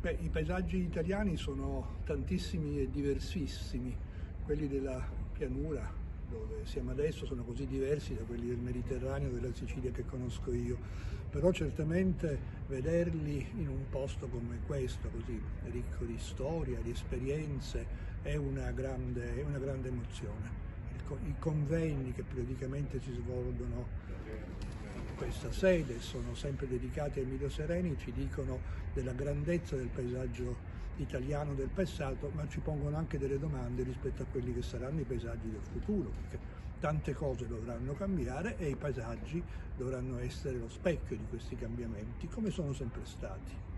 Beh, i paesaggi italiani sono tantissimi e diversissimi. Quelli della pianura, dove siamo adesso, sono così diversi da quelli del Mediterraneo, della Sicilia che conosco io. Però certamente vederli in un posto come questo, così ricco di storia, di esperienze, è una grande emozione. I convegni che periodicamente si svolgono in questa sede sono sempre dedicati ai Emilio Sereni, ci dicono della grandezza del paesaggio italiano del passato, ma ci pongono anche delle domande rispetto a quelli che saranno i paesaggi del futuro, perché tante cose dovranno cambiare e i paesaggi dovranno essere lo specchio di questi cambiamenti, come sono sempre stati.